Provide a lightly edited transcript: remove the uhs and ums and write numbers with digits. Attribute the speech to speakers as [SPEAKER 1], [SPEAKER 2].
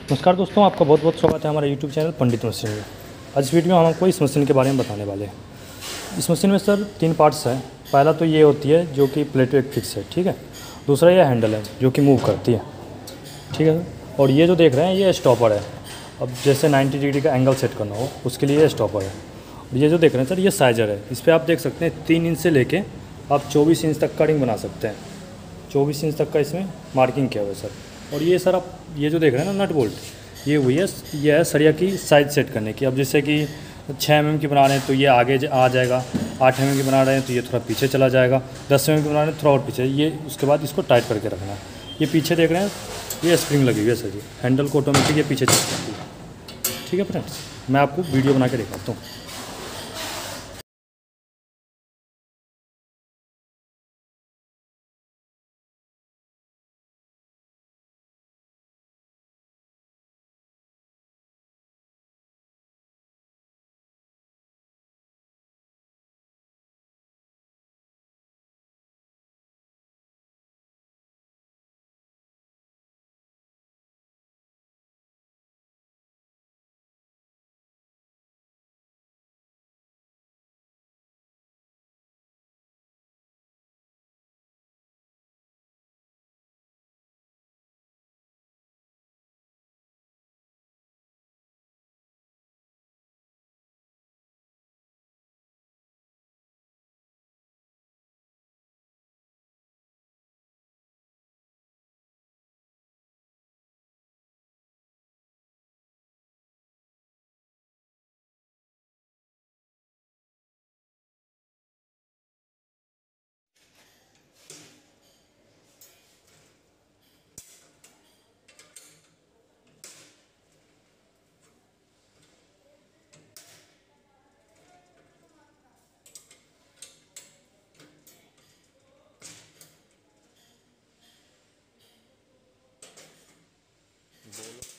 [SPEAKER 1] नमस्कार दोस्तों, आपका बहुत बहुत स्वागत है हमारे यूट्यूब चैनल पंडित मशीन में। आज इस वीडियो में हम आपको इस मशीन के बारे में बताने वाले हैं। इस मशीन में सर 3 पार्ट्स हैं। पहला तो ये होती है जो कि प्लेट एक फिक्स है, ठीक है। दूसरा ये हैंडल है जो कि मूव करती है, ठीक है सर। और ये जो देख रहे हैं ये स्टॉपर है। अब जैसे 90 डिग्री का एंगल सेट करना हो उसके लिए ये स्टॉपर है। और ये जो देख रहे हैं सर ये साइजर है। इस पर आप देख सकते हैं 3 इंच से लेके आप 24 इंच तक का रिंग बना सकते हैं। 24 इंच तक का इसमें मार्किंग किया हुआ है सर। और ये सर आप ये जो देख रहे हैं ना नट बोल्ट, ये हुई है, ये है सरिया की साइज सेट करने की। अब जैसे कि 6 mm की बना रहे हैं तो ये आगे आ जाएगा, 8 mm की बना रहे हैं तो ये थोड़ा पीछे चला जाएगा, 10 mm की बना रहे हैं थोड़ा और पीछे। ये उसके बाद इसको टाइट करके रखना है। ये पीछे देख रहे हैं ये स्प्रिंग लगी हुई है सर जी, हैंडल को ऑटोमेटिक ये पीछे चल जाती है। ठीक है फ्रेंड्स, मैं आपको वीडियो बना के दिखाता हूँ। बोलो।